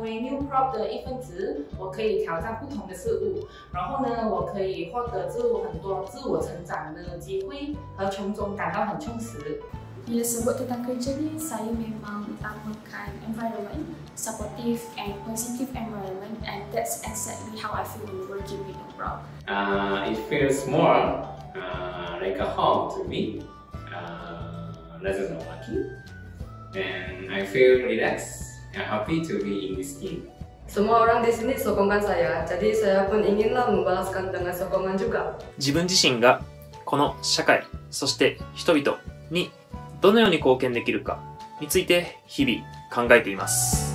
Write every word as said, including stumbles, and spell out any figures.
为 NuProp 的一份子，我可以挑战不同的事物，然后呢，我可以获得自我很多自我成长的机会，和从中感到很充实。 Bila sebut tentang kerja ni, saya memang utamakan environment, supportive and positive environment, and that's exactly how I feel when working with NuProp. Uh, it feels more uh, like a home to me, uh, rather than working, and I feel relaxed and happy to be in this team. Semua orang di sini sokongkan saya, jadi saya pun inginlah membalaskan dengan sokongan juga. 自分自身がこの社会、そして人々にどのように貢献できるかについて日々考えています。